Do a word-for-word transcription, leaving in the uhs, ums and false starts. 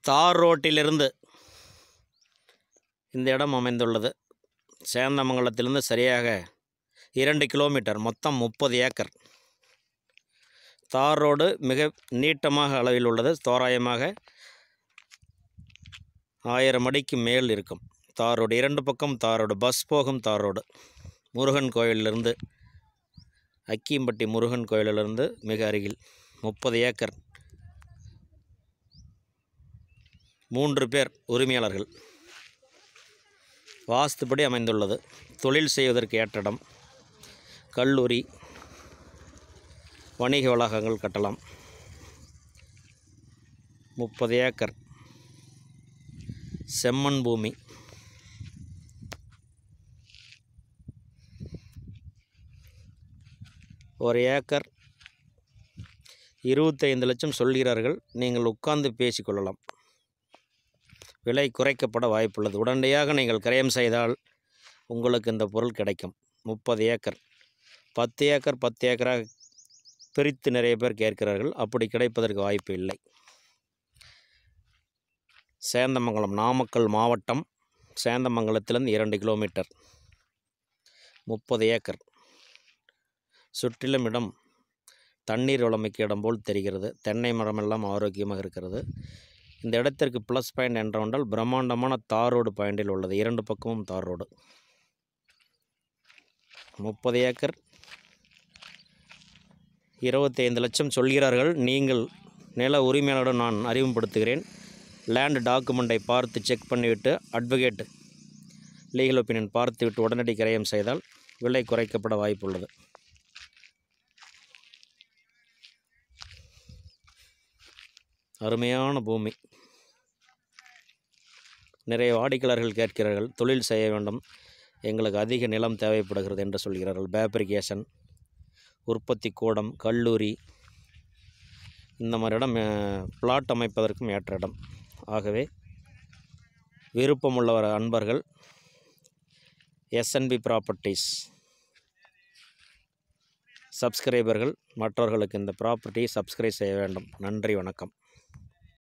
தார் ரோட்டிலிருந்து இந்த இடம் அமைந்துள்ளது. சேந்தமங்கலத்திலிருந்து சரியாக இரண்டு கிலோமீட்டர், மொத்தம் முப்பது ஏக்கர். தார் ரோடு மிக நீட்டமாக அளவில் உள்ளது. தோராயமாக ஆயிரம் அடிக்கு மேல் இருக்கும். தார் ரோடு இரண்டு பக்கம் தார் ரோடு, பஸ் போகும் தார் ரோடு. முருகன் கோயிலிலிருந்து, அக்கியம்பட்டி முருகன் கோயிலிலிருந்து மிக அருகில். முப்பது ஏக்கர், மூன்று பேர் உரிமையாளர்கள். வாஸ்துபடி அமைந்துள்ளது. தொழில் செய்வதற்கு ஏற்ற இடம். கல்லூரி, வணிக வளாகங்கள் கட்டலாம். முப்பது ஏக்கர் செம்மண் பூமி. ஒரு ஏக்கர் இருபத்தைந்து லட்சம் சொல்கிறார்கள். நீங்கள் உட்கார்ந்து பேசிக்கொள்ளலாம். விலை குறைக்கப்பட வாய்ப்புள்ளது. உடனடியாக நீங்கள் கிரயம் செய்தால் உங்களுக்கு இந்த பொருள் கிடைக்கும். முப்பது ஏக்கர், பத்து ஏக்கர் பத்து ஏக்கராக பிரித்து நிறைய பேர் கேட்கிறார்கள். அப்படி கிடைப்பதற்கு வாய்ப்பு இல்லை. சேந்தமங்கலம், நாமக்கல் மாவட்டம். சேந்தமங்கலத்திலிருந்து இரண்டு கிலோமீட்டர், முப்பது ஏக்கர். சுற்றிலும் இடம் தண்ணீர் வளமிக்க இடம் போல் தெரிகிறது. தென்னை மரமெல்லாம் ஆரோக்கியமாக இருக்கிறது. இந்த இடத்திற்கு ப்ளஸ் பாயிண்ட் என்றால் பிரம்மாண்டமான தார் ரோடு பாயிண்டில் உள்ளது. இரண்டு பக்கமும் தார் ரோடு. முப்பது ஏக்கர், இருபத்தி ஐந்து லட்சம் சொல்கிறார்கள். நீங்கள் நில உரிமையாளருடன் நான் அறிமுகப்படுத்துகிறேன். லேண்ட் டாக்குமெண்ட்டை பார்த்து செக் பண்ணிவிட்டு, அட்வொகேட் லீகல் ஒப்பீனியன் பார்த்துவிட்டு உடனடி கிரயம் செய்தால் விலை குறைக்கப்பட வாய்ப்புள்ளது. அருமையான பூமி. நிறைய வாடிக்கையாளர்கள் கேட்கிறார்கள். தொழில் செய்ய வேண்டும், எங்களுக்கு அதிக நிலம் தேவைப்படுகிறது என்று சொல்கிறார்கள். ஃபேப்ரிகேஷன், உற்பத்தி கூடம், கல்லூரி, இந்த மாதிரி இடம் பிளாட் அமைப்பதற்கும் ஏற்ற இடம். ஆகவே விருப்பமுள்ளவர் அன்பர்கள் எஸ்என்பி ப்ராப்பர்ட்டிஸ் சப்ஸ்கிரைபர்கள் மற்றவர்களுக்கு இந்த ப்ராப்பர்ட்டியை சப்ஸ்கிரைப் செய்ய வேண்டும். நன்றி, வணக்கம்.